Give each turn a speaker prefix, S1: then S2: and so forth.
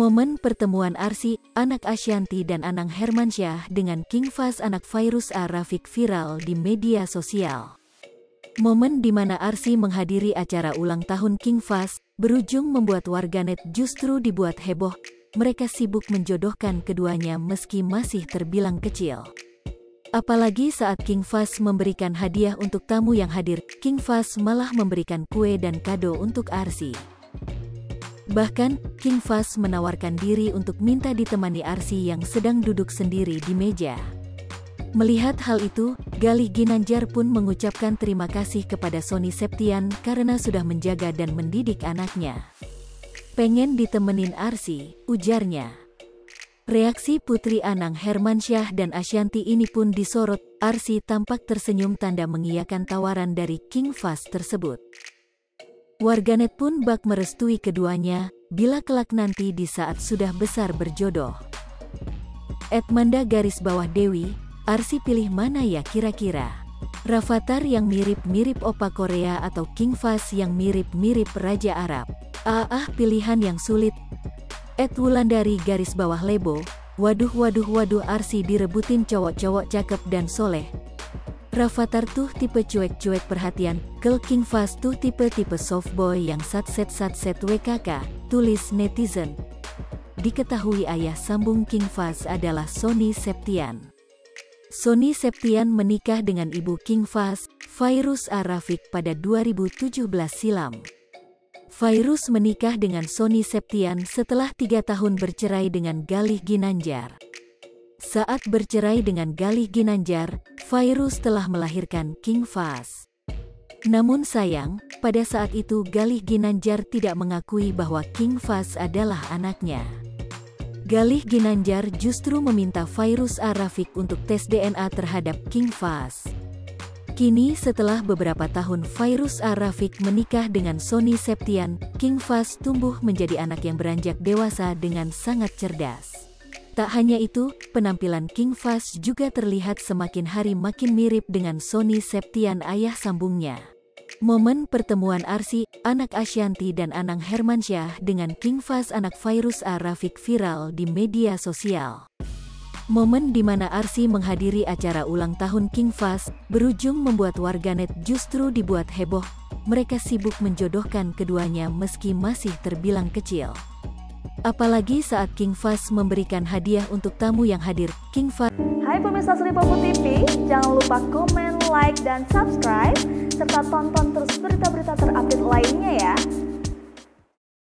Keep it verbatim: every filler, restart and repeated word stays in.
S1: Momen pertemuan Arsy, anak Ashanty dan Anang Hermansyah dengan King Fahz anak Fairuz A-Rafiq viral di media sosial. Momen di mana Arsy menghadiri acara ulang tahun King Fahz berujung membuat warganet justru dibuat heboh. Mereka sibuk menjodohkan keduanya meski masih terbilang kecil. Apalagi saat King Fahz memberikan hadiah untuk tamu yang hadir, King Fahz malah memberikan kue dan kado untuk Arsy. Bahkan, King Fahz menawarkan diri untuk minta ditemani Arsy yang sedang duduk sendiri di meja. Melihat hal itu, Galih Ginanjar pun mengucapkan terima kasih kepada Sony Septian karena sudah menjaga dan mendidik anaknya. Pengen ditemenin Arsy, ujarnya. Reaksi Putri Anang Hermansyah dan Ashanty ini pun disorot. Arsy tampak tersenyum tanda mengiyakan tawaran dari King Fahz tersebut. Warganet pun bak merestui keduanya, bila kelak nanti di saat sudah besar berjodoh. Edmanda garis bawah Dewi, Arsy pilih mana ya kira-kira? Rafathar yang mirip-mirip opa Korea atau King Fahz yang mirip-mirip Raja Arab? Ah ah pilihan yang sulit. Ed Wulandari garis bawah Lebo, waduh waduh waduh Arsy direbutin cowok-cowok cakep dan soleh. Rafathar tuh tipe cuek-cuek perhatian, Kel King Fahz tuh tipe-tipe soft boy yang satset-satset W K K, tulis netizen. Diketahui ayah sambung King Fahz adalah Sony Septian. Sony Septian menikah dengan ibu King Fahz, Fairuz A-Rafiq pada dua ribu tujuh belas silam. Fairuz menikah dengan Sony Septian setelah tiga tahun bercerai dengan Galih Ginanjar. Saat bercerai dengan Galih Ginanjar, Fairuz telah melahirkan King Fahz. Namun sayang, pada saat itu Galih Ginanjar tidak mengakui bahwa King Fahz adalah anaknya. Galih Ginanjar justru meminta Fairuz A-Rafiq untuk tes D N A terhadap King Fahz. Kini setelah beberapa tahun Fairuz A-Rafiq menikah dengan Sony Septian, King Fahz tumbuh menjadi anak yang beranjak dewasa dengan sangat cerdas. Tak hanya itu, penampilan King Fahz juga terlihat semakin hari makin mirip dengan Sony Septian ayah sambungnya. Momen pertemuan Arsy, anak Ashanty dan Anang Hermansyah dengan King Fahz anak Fairuz A-Rafiq viral di media sosial. Momen di mana Arsy menghadiri acara ulang tahun King Fahz berujung membuat warganet justru dibuat heboh. Mereka sibuk menjodohkan keduanya meski masih terbilang kecil. Apalagi saat King Fahz memberikan hadiah untuk tamu yang hadir, King Fahz.
S2: Hai pemirsa Sri Popo T V, jangan lupa komen, like, dan subscribe, serta tonton terus berita-berita terupdate lainnya ya.